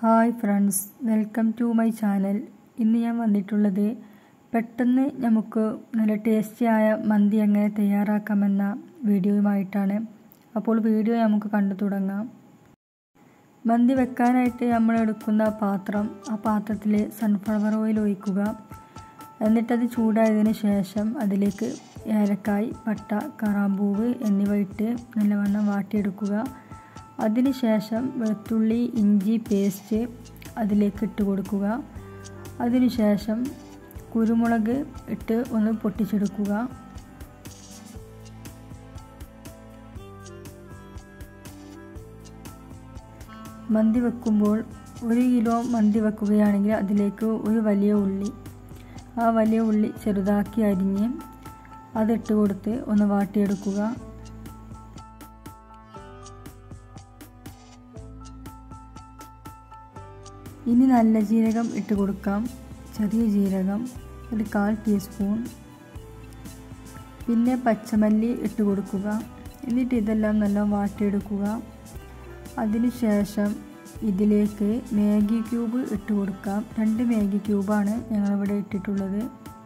Hi friends, welcome to my channel. ഇന്ന് ഞാൻ വന്നിട്ടുള്ളത് പെട്ടെന്ന് നമുക്ക് നല്ല ടേസ്റ്റിയായ മന്തി എങ്ങനെ തയ്യാറാക്കാമെന്ന വീഡിയോയുമായിട്ടാണ്. അപ്പോൾ വീഡിയോ നമുക്ക് കണ്ടു തുടങ്ങാം. മന്തി വെക്കാനായിട്ട് നമ്മൾ എടുക്കുന്ന പാത്രം, ആ പാത്രത്തിൽ സൺഫ്ലവർ ഓയിൽ ഒഴിക്കുക. എന്നിട്ടത് ചൂടായതിന് ശേഷം അതിലേക്ക് ഏലക്കായ്, പട്ട, കറാമ്പൂവ് എന്നിവ ഇട്ട് നല്ലവണ്ണം വാട്ടിയെടുക്കുക. അതിനുശേഷം വെളുത്തുള്ളി ഇഞ്ചി പേസ്റ്റ് അതിലേക്ക് ഇട്ട് കൊടുക്കുക. അതിനുശേഷം കുരുമുളക് ഇട്ട് ഒന്ന് പൊട്ടിച്ചെടുക്കുക. മന്തി വെക്കുമ്പോൾ 1 കിലോ മന്തി വെക്കുകയാണെങ്കിൽ അതിലേക്ക് ഒരു വലിയ ഉള്ളി, ആ വലിയ ഉള്ളി ചെറുതാക്കി അരിഞ്ഞ് അതിട്ട് കൊടുത്ത് ഒന്ന് വാട്ടിയെടുക്കുക. ഇനി നല്ല ജീരകം ഇട്ട് കൊടുക്കാം. ചെറിയ ജീരകം ഒരു 1/4 ടീസ്പൂൺ. പിന്നെ പച്ചമല്ലി ഇട്ട് കൊടുക്കുക. എന്നിട്ട് ഇതെല്ലാം നല്ല വാട്ടിയെടുക്കുക. അതിനുശേഷം ഇതിലേക്ക് മാഗി ക്യൂബ് ഇട്ട് കൊടുക്കാം. 2 മാഗി ക്യൂബാണ് ഞങ്ങളിവിടെ ഇട്ടിട്ടുള്ളത്.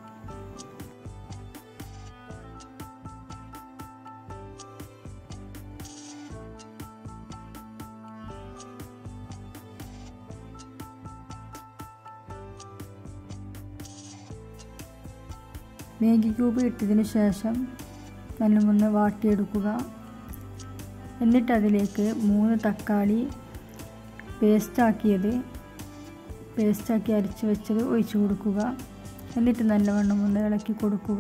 മാഗി ക്യൂബ് ഇട്ടതിന് ശേഷം നല്ലവണ്ണം വാട്ടിയെടുക്കുക. എന്നിട്ട് അതിലേക്ക് 3 തക്കാളി പേസ്റ്റാക്കി അരച്ച് വെച്ചത് ഒഴിച്ചു കൊടുക്കുക. എന്നിട്ട് നല്ലവണ്ണം ഒന്ന് ഇളക്കി കൊടുക്കുക.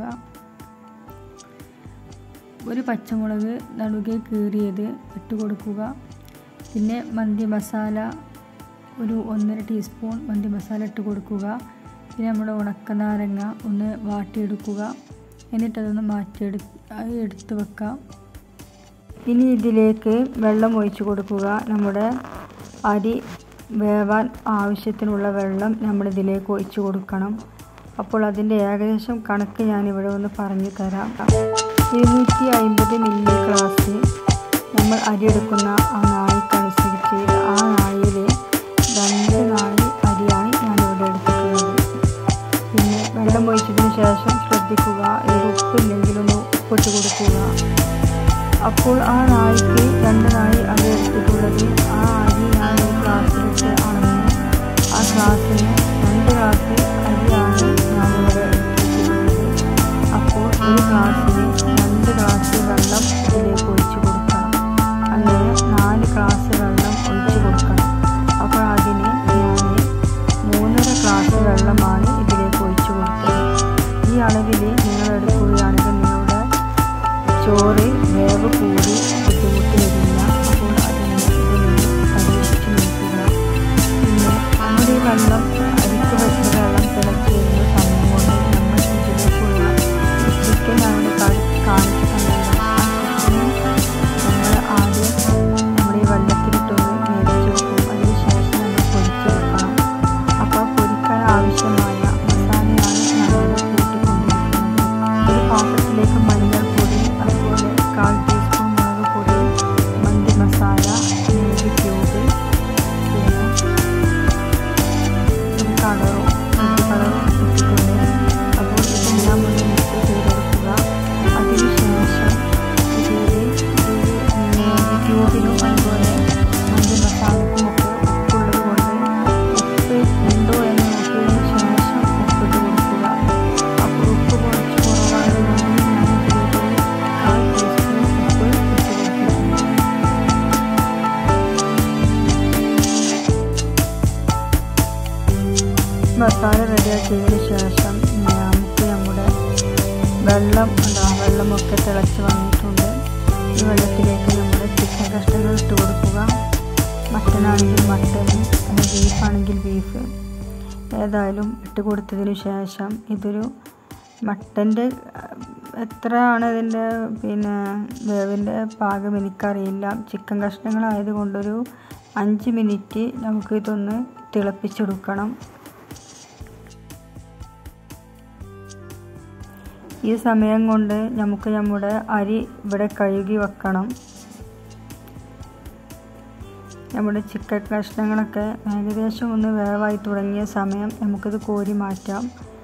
ഒരു പച്ചമുളക് നടുകെ കീറിയത് ഇട്ട് കൊടുക്കുക. പിന്നെ മന്തി മസാല ഒരു 1.5 ടീസ്പൂൺ മന്തി മസാല ഇട്ട് കൊടുക്കുക. പിന്നെ നമ്മുടെ ഉണക്കനാരങ്ങ ഒന്ന് വാട്ടിയെടുക്കുക. എന്നിട്ടതൊന്ന് എടുത്ത് വെക്കാം. ഇനി ഇതിലേക്ക് വെള്ളം ഒഴിച്ചു കൊടുക്കുക. നമ്മുടെ അരി വേവാൻ ആവശ്യത്തിനുള്ള വെള്ളം നമ്മളിതിലേക്ക് ഒഴിച്ചു കൊടുക്കണം. അപ്പോൾ അതിൻ്റെ ഏകദേശം കണക്ക് ഞാനിവിടെ ഒന്ന് പറഞ്ഞു തരാം. 250 മില്ലി ഗ്ലാസ് നമ്മൾ അരി എടുക്കുന്ന ആ നാഴിക്കനുസരിച്ച് ആ നാഴിയിൽ 2 നാഴി അരിയാണ് ഞാനിവിടെ എടുത്തിട്ടുള്ളത്. പിന്നെ വെള്ളം ഒഴിച്ചതിന് ശേഷം ശ്രദ്ധിക്കുക, ഉപ്പില്ലെങ്കിലൊന്ന് ഉപ്പിട്ട് കൊടുക്കുക. അപ്പോൾ ആ നാഴിക്ക് 2 നാഴി അരി എടുത്തിട്ടുള്ളത്. ആ അരി ഞാൻ ഒരു ഗ്ലാസ്സിലിട്ട് അളന്ന് ആ ഗ്ലാസ്സിന് 2 ഗ്ലാസ് അരിയാണ് ഞാനിവിടെ എടുത്തിട്ടുള്ളത്. അപ്പോൾ ഒരു ഗ്ലാസ്സിന് 2 ഗ്ലാസ് വെള്ളം ഇതിലേക്ക് ഒഴിച്ചു കൊടുക്കണം. അങ്ങനെ 4 ഗ്ലാസ് വെള്ളം ഒഴിച്ചു കൊടുക്കണം. അപ്പോൾ അതിന് ഞാൻ 3.5 ഗ്ലാസ് വെള്ളമാണ് ഇതിലേക്ക് ഒഴിച്ചു കൊടുത്തത്. ഈ അളവിൽ നിങ്ങൾ എടുക്കുകയാണെങ്കിൽ നിങ്ങളുടെ ചോറ് വേവ് കൂടി ബുദ്ധിമുട്ട് വരില്ല. അപ്പോൾ ഇതൊന്ന് പരീക്ഷിച്ച് നോക്കുക. പിന്നെ നമ്മുടെ ഈ വെള്ളം അരിക്ക് വെച്ച വെള്ളം തിളച്ച് വരുന്ന സമയം കൊണ്ട് നമ്മൾ ഇതിലേക്കുള്ള ചിക്കൻ അവിടെ കാണിച്ചു തന്നല്ലോ. ആ ചിക്കന് നമ്മൾ ആദ്യം നമ്മുടെ ഈ വെള്ളത്തിലിട്ടൊന്ന് മേടിച്ച് വെക്കും. അതിനുശേഷം നമ്മൾ പൊരിച്ചെടുക്കണം. അപ്പോൾ പൊരിക്കാൻ ആവശ്യമായ മസാലയാണ് ഞാനിവിടെ കൂട്ടിക്കൊണ്ടിരിക്കുന്നത്. ഒരു പാത്രത്തിലേക്ക് മഞ്ഞൾപ്പൊടി, അതുപോലെ 1/4 ടീസ്പൂൺ മുളക് പൊടി, മന്തി മസാല, മാഗി ക്യൂബ്, പിന്നെ ഒരു കളറും ഇട്ടിട്ടുണ്ട്. അപ്പോൾ ഇതെല്ലാം ഒന്ന് മിക്സ് ചെയ്തെടുക്കുക. അതിനുശേഷം ഇതിൽ മാഗി ക്യൂബിനും അതുപോലെ മന്തി മസാലക്കുമൊക്കെ ഉപ്പുള്ളത് കൊണ്ട് ഉപ്പ് ഉണ്ടോ എന്ന് നോക്കിയതിന് ശേഷം ഉപ്പിട്ട് കൊടുക്കുക. അപ്പോൾ ഉപ്പ് കുറച്ച് കുറവായതുകൊണ്ട് ഞാൻ ഇതിലേക്ക് 1/4 ടീസ്പൂൺ ഉപ്പ് ഇട്ട് കൊടുത്തിട്ടുണ്ട്. മസാല റെഡിയാക്കിയതിന് ശേഷം നമുക്ക് നമ്മുടെ വെള്ളമൊക്കെ തിളച്ച് വന്നിട്ടുണ്ട്. ഈ വെള്ളത്തിലേക്ക് നമ്മുടെ ചിക്കൻ കഷ്ണങ്ങൾ ഇട്ട് കൊടുക്കുക. മട്ടനാണെങ്കിൽ മട്ടൻ, ബീഫാണെങ്കിൽ ബീഫ്, ഏതായാലും ഇട്ട് കൊടുത്തതിന് ശേഷം ഇതൊരു മട്ടൻ്റെ എത്രയാണ് ഇതിൻ്റെ വേവിൻ്റെ പാകം എനിക്കറിയില്ല. ചിക്കൻ കഷ്ണങ്ങളായതുകൊണ്ടൊരു 5 മിനിറ്റ് നമുക്ക് ഇതൊന്ന് തിളപ്പിച്ചെടുക്കണം. ഈ സമയം കൊണ്ട് നമുക്ക് നമ്മുടെ അരി ഇവിടെ കഴുകി വെക്കണം. നമ്മുടെ ചിക്കൻ കഷ്ണങ്ങളൊക്കെ ഏകദേശം ഒന്ന് വേവായി തുടങ്ങിയ സമയം നമുക്കത് കോരി മാറ്റാം.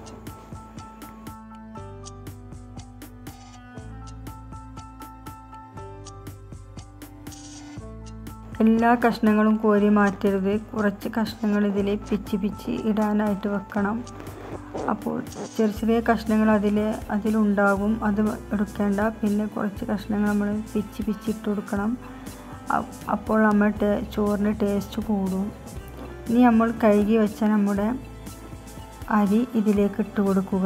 എല്ലാ കഷ്ണങ്ങളും കോരി മാറ്റരുത്. കുറച്ച് കഷ്ണങ്ങൾ ഇതിൽ പിച്ചി ഇടാനായിട്ട് വെക്കണം. അപ്പോൾ ചെറിയ കഷ്ണങ്ങൾ അതിലുണ്ടാകും, അത് എടുക്കേണ്ട. പിന്നെ കുറച്ച് കഷ്ണങ്ങൾ നമ്മൾ പിച്ചി ഇട്ട് കൊടുക്കണം. അപ്പോൾ നമ്മൾ ചോറിന് ടേസ്റ്റ് കൂടും. ഇനി നമ്മൾ കഴുകി വെച്ച നമ്മുടെ അരി ഇതിലേക്ക് ഇട്ട് കൊടുക്കുക.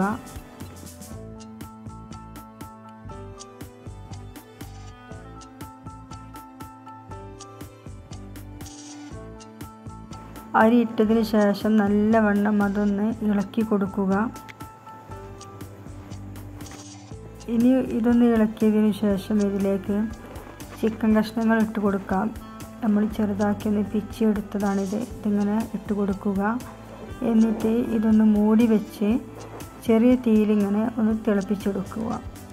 അരി ഇട്ടതിന് ശേഷം നല്ലവണ്ണം അതൊന്ന് ഇളക്കി കൊടുക്കുക. ഇനി ഇതൊന്ന് ഇളക്കിയതിന് ശേഷം ഇതിലേക്ക് ചിക്കൻ കഷ്ണങ്ങൾ ഇട്ട് കൊടുക്കാം. നമ്മൾ ചെറുതാക്കി ഒന്ന് പിച്ചി എടുത്തതാണിത്. ഇതിങ്ങനെ ഇട്ട് കൊടുക്കുക. എന്നിട്ട് ഇതൊന്ന് മൂടി വെച്ച് ചെറിയ തീയിലിങ്ങനെ ഒന്ന് തിളപ്പിച്ചെടുക്കുക.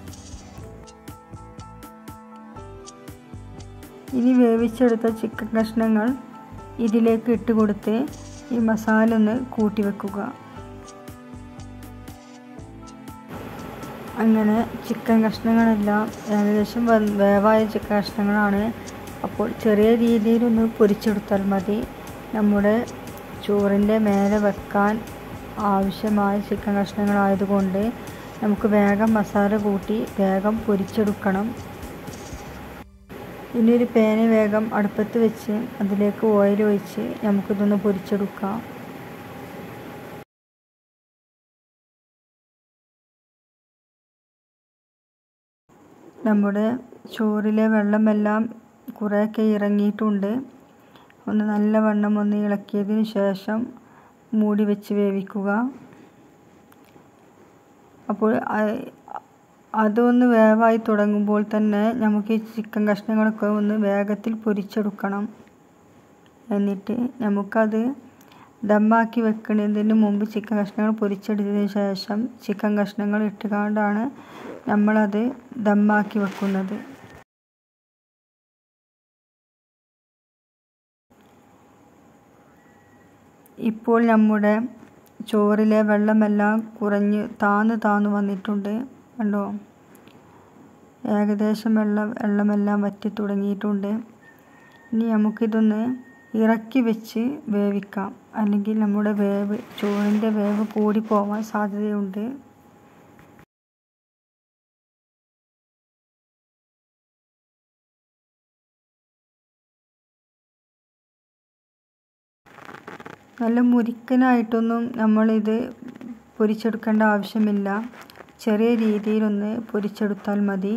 ഇനി വേവിച്ചെടുത്ത ചിക്കൻ കഷ്ണങ്ങൾ ഇതിലേക്ക് ഇട്ട് കൊടുത്ത് ഈ മസാല ഒന്ന് കൂട്ടി വെക്കുക. അങ്ങനെ ചിക്കൻ കഷ്ണങ്ങളെല്ലാം ഏകദേശം വേവായ ചിക്കൻ കഷ്ണങ്ങളാണ്. അപ്പോൾ ചെറിയ രീതിയിലൊന്ന് പൊരിച്ചെടുത്താൽ മതി. നമ്മുടെ ചോറിൻ്റെ മേലെ വെക്കാൻ ആവശ്യമായ ചിക്കൻ കഷ്ണങ്ങളായതുകൊണ്ട് നമുക്ക് വേഗം മസാല കൂട്ടി വേഗം പൊരിച്ചെടുക്കണം. ഇനി ഒരു പാന് വേഗം അടുപ്പത്ത് വെച്ച് അതിലേക്ക് ഓയിൽ ഒഴിച്ച് നമുക്കിതൊന്ന് പൊരിച്ചെടുക്കാം. നമ്മുടെ ചോറിലെ വെള്ളമെല്ലാം കുറേയൊക്കെ ഇറങ്ങിയിട്ടുണ്ട്. ഒന്ന് നല്ലവണ്ണം ഒന്ന് ഇളക്കിയതിന് ശേഷം മൂടി വെച്ച് വേവിക്കുക. അപ്പോൾ അതൊന്ന് വേവായി തുടങ്ങുമ്പോൾ തന്നെ നമുക്ക് ഈ ചിക്കൻ കഷ്ണങ്ങളൊക്കെ ഒന്ന് വേഗത്തിൽ പൊരിച്ചെടുക്കണം. എന്നിട്ട് നമുക്കത് ദമ്മാക്കി വെക്കുന്നതിന് മുമ്പ് ചിക്കൻ കഷ്ണങ്ങൾ പൊരിച്ചെടുത്തതിന് ശേഷം ചിക്കൻ കഷ്ണങ്ങൾ ഇട്ടുകൊണ്ടാണ് നമ്മളത് ദമ്മാക്കി വെക്കുന്നത്. ഇപ്പോൾ നമ്മുടെ ചോറിലെ വെള്ളമെല്ലാം കുറഞ്ഞ് താന്നു വന്നിട്ടുണ്ട്. കണ്ടോ, ഏകദേശം വെള്ളമെല്ലാം വറ്റി തുടങ്ങിയിട്ടുണ്ട്. ഇനി നമുക്കിതൊന്ന് ഇറക്കി വെച്ച് വേവിക്കാം. അല്ലെങ്കിൽ നമ്മുടെ ചോറിൻ്റെ വേവ് കൂടിപ്പോവാൻ സാധ്യതയുണ്ട്. നല്ല മുരിക്കനായിട്ടൊന്നും നമ്മളിത് പൊരിച്ചെടുക്കേണ്ട ആവശ്യമില്ല. ചെറിയ രീതിയിലൊന്ന് പൊരിച്ചെടുത്താൽ മതി.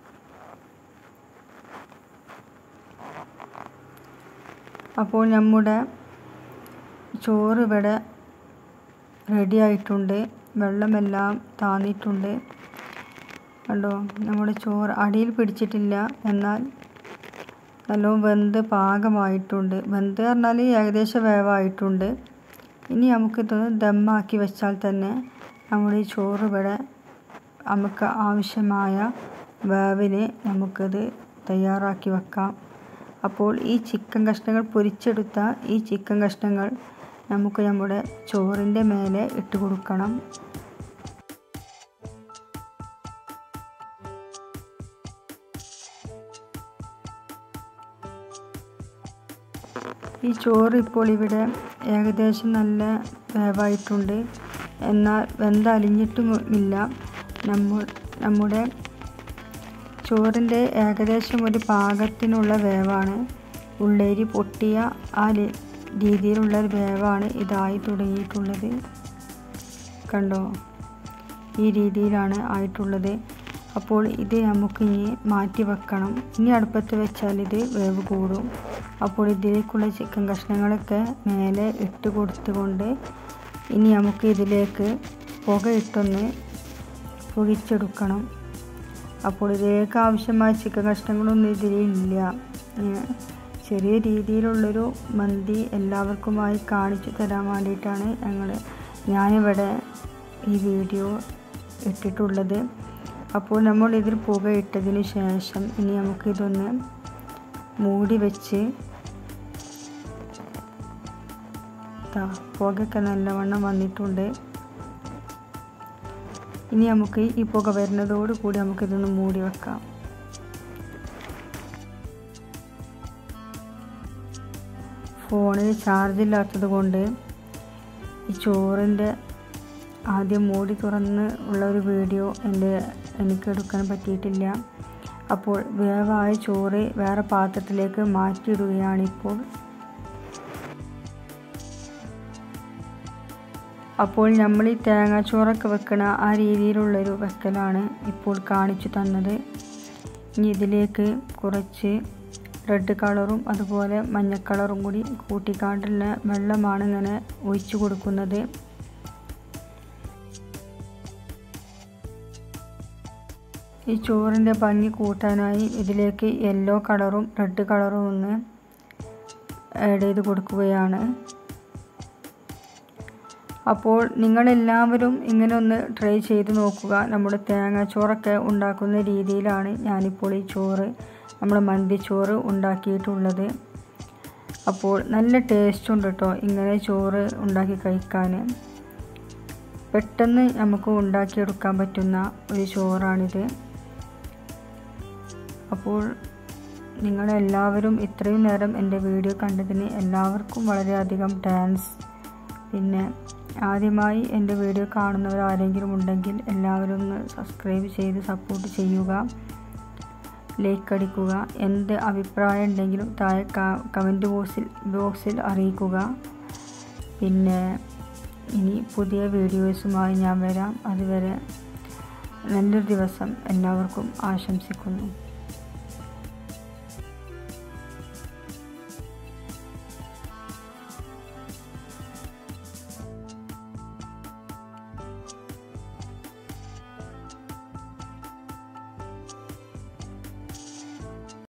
അപ്പോൾ നമ്മുടെ ചോറ് ഇവിടെ റെഡി ആയിട്ടുണ്ട്. വെള്ളമെല്ലാം താന്നിട്ടുണ്ട്. കണ്ടോ, നമ്മുടെ ചോറ് അടിയിൽ പിടിച്ചിട്ടില്ല, എന്നാൽ നല്ലോണം വെന്ത് പാകമായിട്ടുണ്ട്. വെന്ത് പറഞ്ഞാൽ ഏകദേശം വേവായിട്ടുണ്ട്. ഇനി നമുക്കിതൊന്ന് ദമ്മാക്കി വെച്ചാൽ തന്നെ നമ്മുടെ ഈ ചോറ് ഇവിടെ നമുക്ക് ആവശ്യമായ വേവിന് നമുക്കത് തയ്യാറാക്കി വെക്കാം. അപ്പോൾ ഈ ചിക്കൻ കഷ്ണങ്ങൾ പൊരിച്ചെടുത്ത ഈ ചിക്കൻ കഷ്ണങ്ങൾ നമുക്ക് നമ്മുടെ ചോറിൻ്റെ മേലെ ഇട്ട് കൊടുക്കണം. ഈ ചോറ് ഇപ്പോൾ ഇവിടെ ഏകദേശം നല്ല വേവായിട്ടുണ്ട്. എന്നാൽ വെന്തലിഞ്ഞിട്ടുമില്ല. നമ്മുടെ ചോറിൻ്റെ ഏകദേശം ഒരു പാകത്തിനുള്ള വേവാണ്. ഉള്ളരി പൊട്ടിയ ആ രീതിയിലുള്ള ഒരു വേവാണ് ഇതായി തുടങ്ങിയിട്ടുള്ളത്. കണ്ടോ, ഈ രീതിയിലാണ് ആയിട്ടുള്ളത്. അപ്പോൾ ഇത് നമുക്കിനി മാറ്റി വെക്കണം. ഇനി അടുപ്പത്ത് വെച്ചാൽ ഇത് വേവ് കൂടും. അപ്പോൾ ഇതിലേക്കുള്ള ചിക്കൻ കഷ്ണങ്ങളൊക്കെ മേലെ ഇട്ട് കൊടുത്തുകൊണ്ട് ഇനി നമുക്ക് ഇതിലേക്ക് പുകയിട്ടൊന്ന് പൊരിച്ചെടുക്കണം. അപ്പോൾ ഇതിലേക്ക് ആവശ്യമായ ചിക്കൻ കഷ്ണങ്ങളൊന്നും ഇതിലില്ല. ചെറിയ രീതിയിലുള്ളൊരു മന്തി എല്ലാവർക്കുമായി കാണിച്ചു തരാൻ വേണ്ടിയിട്ടാണ് ഞാനിവിടെ ഈ വീഡിയോ ഇട്ടിട്ടുള്ളത്. അപ്പോൾ നമ്മൾ ഇതിൽ പുകയിട്ടതിന് ശേഷം ഇനി നമുക്കിതൊന്ന് മൂടി വെച്ച് പുകയൊക്കെ നല്ലവണ്ണം വന്നിട്ടുണ്ട്. ഇനി നമുക്ക് ഈ പുക വരുന്നതോട് കൂടി നമുക്കിതൊന്ന് മൂടി വെക്കാം. ഫോണിൽ ചാർജ് ഇല്ലാത്തത് കൊണ്ട് ഈ ചോറിൻ്റെ ആദ്യം മൂടി തുറന്ന് ഉള്ള ഒരു വീഡിയോ എനിക്ക് എടുക്കാൻ പറ്റിയിട്ടില്ല. അപ്പോൾ വേവായ ചോറ് വേറെ പാത്രത്തിലേക്ക് മാറ്റിയിടുകയാണിപ്പോൾ. അപ്പോൾ നമ്മൾ ഈ തേങ്ങാച്ചോറൊക്കെ വെക്കണ ആ രീതിയിലുള്ളൊരു വെക്കലാണ് ഇപ്പോൾ കാണിച്ചു തന്നത്. ഇനി ഇതിലേക്ക് കുറച്ച് റെഡ് കളറും അതുപോലെ മഞ്ഞ കളറും കൂടി കൂട്ടിക്കാണ്ടുള്ള വെള്ളമാണ് ഇങ്ങനെ ഒഴിച്ചു കൊടുക്കുന്നത്. ഈ ചോറിൻ്റെ ഭംഗി കൂട്ടാനായി ഇതിലേക്ക് യെല്ലോ കളറും റെഡ് കളറും ഒന്ന് ആഡ് ചെയ്ത് കൊടുക്കുകയാണ്. അപ്പോൾ നിങ്ങളെല്ലാവരും ഇങ്ങനെ ഒന്ന് ട്രൈ ചെയ്ത് നോക്കുക. നമ്മുടെ തേങ്ങാച്ചോറൊക്കെ ഉണ്ടാക്കുന്ന രീതിയിലാണ് ഞാനിപ്പോൾ ഈ ചോറ്, നമ്മുടെ മന്തിച്ചോറ് ഉണ്ടാക്കിയിട്ടുള്ളത്. അപ്പോൾ നല്ല ടേസ്റ്റ് ഉണ്ട് കേട്ടോ ഇങ്ങനെ ചോറ് ഉണ്ടാക്കി കഴിക്കാൻ. പെട്ടെന്ന് നമുക്ക് ഉണ്ടാക്കിയെടുക്കാൻ പറ്റുന്ന ഒരു ചോറാണിത്. അപ്പോൾ നിങ്ങളെല്ലാവരും ഇത്രയും നേരം എൻ്റെ വീഡിയോ കണ്ടതിന് എല്ലാവർക്കും വളരെയധികം താങ്ക്സ്. പിന്നെ ആദ്യമായി എൻ്റെ വീഡിയോ കാണുന്നവർ ആരെങ്കിലും ഉണ്ടെങ്കിൽ എല്ലാവരും ഒന്ന് സബ്സ്ക്രൈബ് ചെയ്ത് സപ്പോർട്ട് ചെയ്യുക, ലൈക്ക് അടിക്കുക. എന്ത് അഭിപ്രായം ഉണ്ടെങ്കിലും താഴെ കമൻറ്റ് ബോക്സിൽ അറിയിക്കുക. പിന്നെ ഇനി പുതിയ വീഡിയോസുമായി ഞാൻ വരാം. അതുവരെ നല്ലൊരു ദിവസം എല്ലാവർക്കും ആശംസിക്കുന്നു.